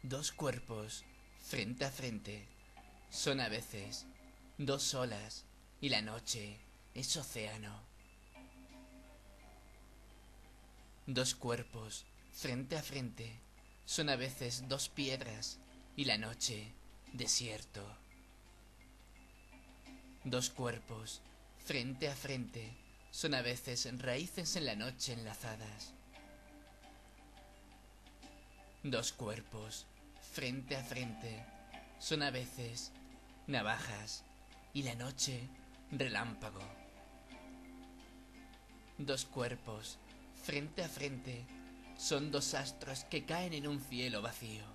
Dos cuerpos, frente a frente, son a veces dos olas y la noche es océano. Dos cuerpos, frente a frente, son a veces dos piedras y la noche desierto. Dos cuerpos, frente a frente, son a veces raíces en la noche enlazadas. Dos cuerpos, frente a frente, son a veces navajas y la noche relámpago. Dos cuerpos, frente a frente, son dos astros que caen en un cielo vacío.